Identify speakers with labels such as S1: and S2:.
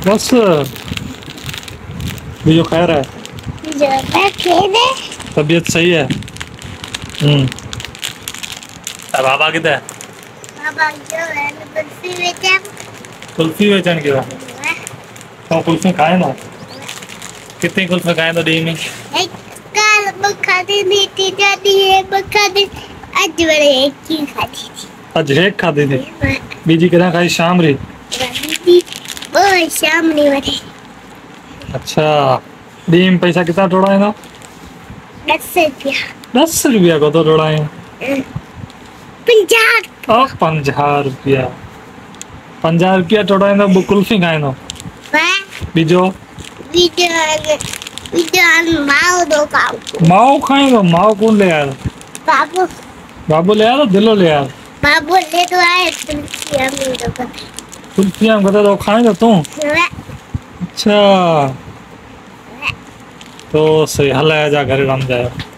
S1: बस बीजो खैर है, तबीयत सही है। बाबा किधर?
S2: बाबा जो है
S1: कुल्फी बेचन की बात तो कुल्फी खाए ना, कितनी कुल्फी खाए तो डी में
S2: कल बखादी नीति जाती है बखादी आज बड़े एक ही खाती थी।
S1: आज एक खाती थी, बीजी कितना खाई शाम री?
S2: वो शाम नहीं बने।
S1: अच्छा डी में पैसा कितना टोड़ा ना?
S2: 10 रुपया।
S1: 10 रुपया को तो टोड़ा है
S2: 50।
S1: 50 रुपया, 50 रुपया टोड़ा है ना कुल्फी खाए ना बीजो
S2: माओ दो खाओ।
S1: माओ खाएगा? माओ कौन ले आया?
S2: बाबू।
S1: बाबू ले आया, दिलो ले आया।
S2: बाबू ले तो आए
S1: कुल्फियाँ बता दो खाएगा तू? अच्छा तो सही हल आया, जा घर रम जाए।